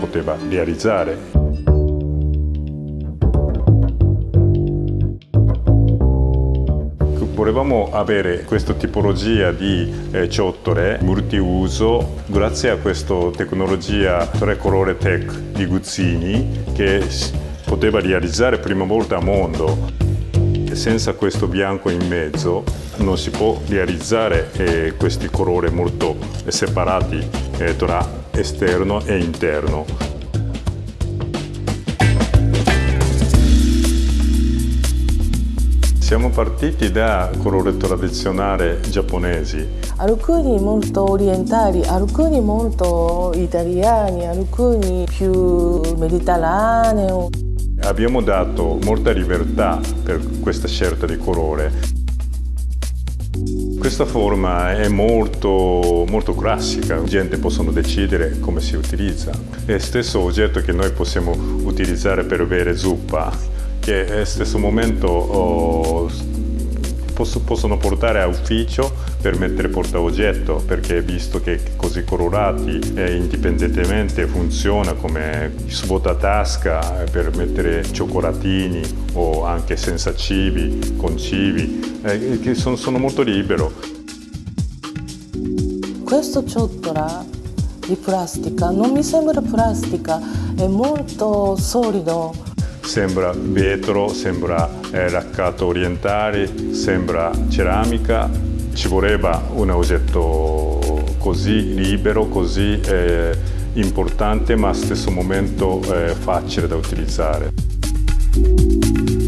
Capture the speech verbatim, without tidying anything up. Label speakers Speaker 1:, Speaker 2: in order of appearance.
Speaker 1: poteva realizzare. Volevamo avere questa tipologia di eh, ciotole multiuso grazie a questa tecnologia tre colore tech di Guzzini che poteva realizzare prima volta al mondo. Senza questo bianco in mezzo non si può realizzare eh, questi colori molto separati eh, tra esterno e interno. Siamo partiti da colori tradizionali giapponesi.
Speaker 2: Alcuni molto orientali, alcuni molto italiani, alcuni più mediterranei.
Speaker 1: Abbiamo dato molta libertà per questa scelta di colore. Questa forma è molto, molto classica, la gente può decidere come si utilizza. È lo stesso oggetto che noi possiamo utilizzare per bere zuppa, che allo stesso momento oh, posso, possono portare a ufficio per mettere portaoggetto, perché visto che così colorati eh, indipendentemente funziona come svuotatasca per mettere cioccolatini o anche senza cibi, con cibi, eh, che sono, sono molto libero.
Speaker 2: Questo ciotola di plastica non mi sembra plastica, è molto solido.
Speaker 1: Sembra vetro, sembra eh, laccato orientale, sembra ceramica. Ci voleva un oggetto così libero, così eh, importante, ma allo stesso momento eh, facile da utilizzare.